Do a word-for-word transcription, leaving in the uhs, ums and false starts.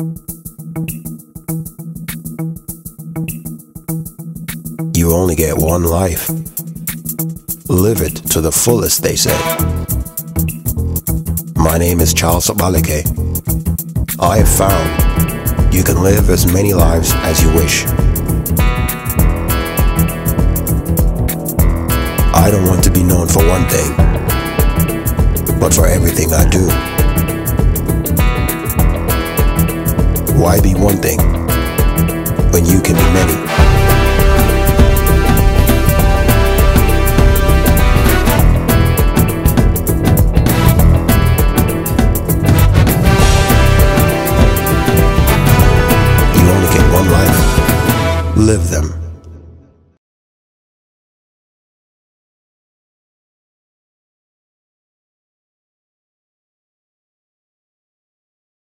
You only get one life. Live it to the fullest, they say. My name is Charles Okpaleke. I have found you can live as many lives as you wish. I don't want to be known for one thing, but for everything I do. Why be one thing when you can be many? You only get one life. Live them.